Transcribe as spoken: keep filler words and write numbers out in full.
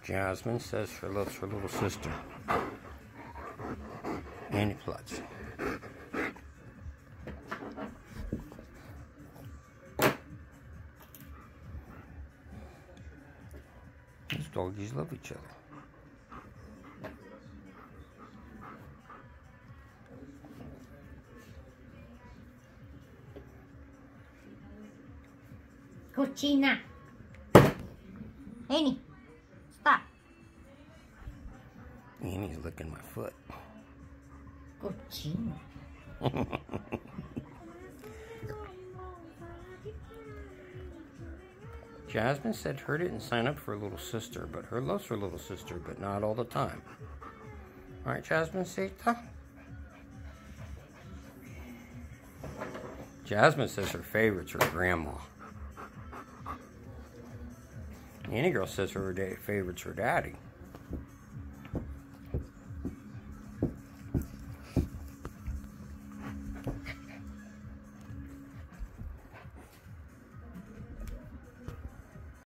Jasmine says she loves her little sister, Annie Plutz. These doggies love each other. Cochina. Annie, stop. Annie's licking my foot. Cochina. Jasmine said her didn't sign up for a little sister, but her loves her little sister, but not all the time. All right, Jasmine Sita? Jasmine says her favorite's her grandma. Annie girl says her favorite's her daddy.